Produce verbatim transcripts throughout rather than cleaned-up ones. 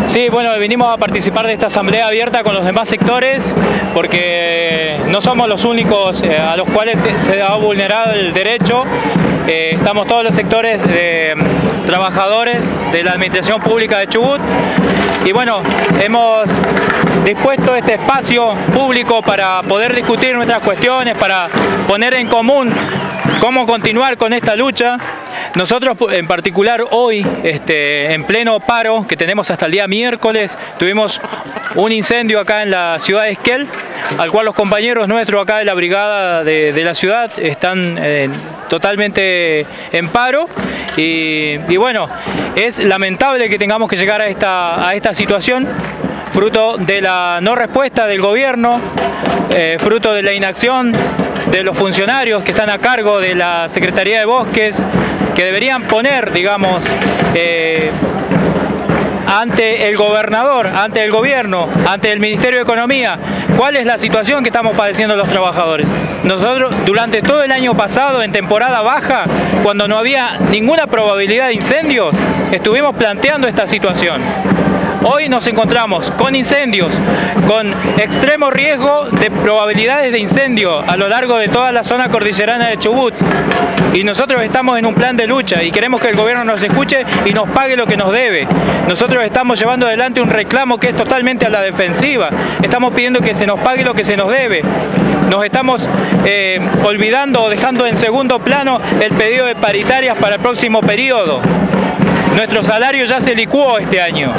Sí, bueno, vinimos a participar de esta asamblea abierta con los demás sectores porque no somos los únicos eh, a los cuales se, se ha vulnerado el derecho. Eh, estamos todos los sectores de trabajadores de la administración pública de Chubut y bueno, hemos dispuesto este espacio público para poder discutir nuestras cuestiones, para poner en común cómo continuar con esta lucha. Nosotros en particular hoy, este, en pleno paro que tenemos hasta el día miércoles, tuvimos un incendio acá en la ciudad de Esquel, al cual los compañeros nuestros acá de la brigada de, de la ciudad están eh, totalmente en paro y, y bueno, es lamentable que tengamos que llegar a esta, a esta situación, fruto de la no respuesta del gobierno, eh, fruto de la inacción de los funcionarios que están a cargo de la Secretaría de Bosques, que deberían poner, digamos, eh, ante el gobernador, ante el gobierno, ante el Ministerio de Economía, cuál es la situación que estamos padeciendo los trabajadores. Nosotros durante todo el año pasado, en temporada baja, cuando no había ninguna probabilidad de incendios, estuvimos planteando esta situación. Hoy nos encontramos con incendios, con extremo riesgo de probabilidades de incendio a lo largo de toda la zona cordillerana de Chubut. Y nosotros estamos en un plan de lucha y queremos que el gobierno nos escuche y nos pague lo que nos debe. Nosotros estamos llevando adelante un reclamo que es totalmente a la defensiva. Estamos pidiendo que se nos pague lo que se nos debe. Nos estamos eh, olvidando o dejando en segundo plano el pedido de paritarias para el próximo periodo. Nuestro salario ya se licuó este año.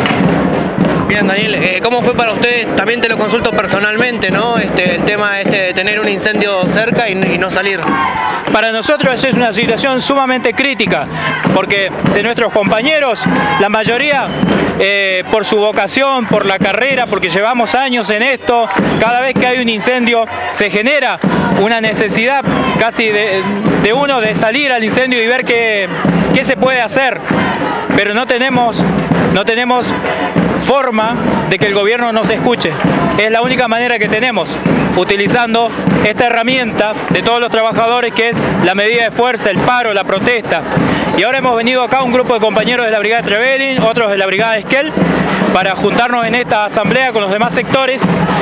Bien, Daniel, eh, ¿cómo fue para ustedes? También te lo consulto personalmente, ¿no? Este, el tema este de tener un incendio cerca y, y no salir. Para nosotros es una situación sumamente crítica, porque de nuestros compañeros, la mayoría, eh, por su vocación, por la carrera, porque llevamos años en esto, cada vez que hay un incendio se genera una necesidad casi de, de uno de salir al incendio y ver qué, qué se puede hacer, pero no tenemos, no tenemos forma de que el gobierno nos escuche. Es la única manera que tenemos, utilizando esta herramienta de todos los trabajadores que es la medida de fuerza, el paro, la protesta. Y ahora hemos venido acá un grupo de compañeros de la brigada de Trevelin, otros de la brigada de Esquel, para juntarnos en esta asamblea con los demás sectores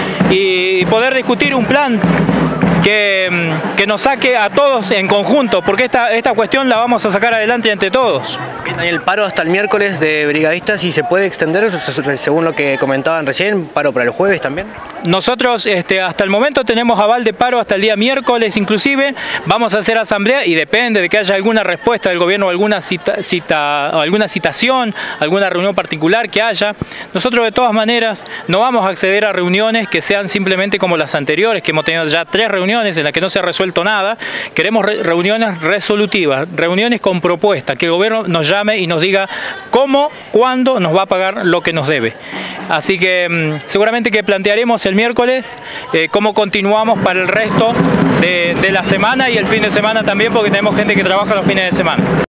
y poder discutir un plan que, que nos saque a todos en conjunto, porque esta, esta cuestión la vamos a sacar adelante entre todos. Bien, Daniel, paro hasta el miércoles de brigadistas y se puede extender, según lo que comentaban recién, paro para el jueves también. Nosotros este, hasta el momento tenemos aval de paro hasta el día miércoles inclusive, vamos a hacer asamblea y depende de que haya alguna respuesta del gobierno, alguna cita, cita, alguna citación, alguna reunión particular que haya. Nosotros de todas maneras no vamos a acceder a reuniones que sean simplemente como las anteriores, que hemos tenido ya tres reuniones en las que no se ha resuelto nada. Queremos re reuniones resolutivas, reuniones con propuesta, que el gobierno nos llame y nos diga cómo, cuándo nos va a pagar lo que nos debe. Así que mmm, seguramente que plantearemos el miércoles eh, cómo continuamos para el resto de, de la semana y el fin de semana también, porque tenemos gente que trabaja los fines de semana.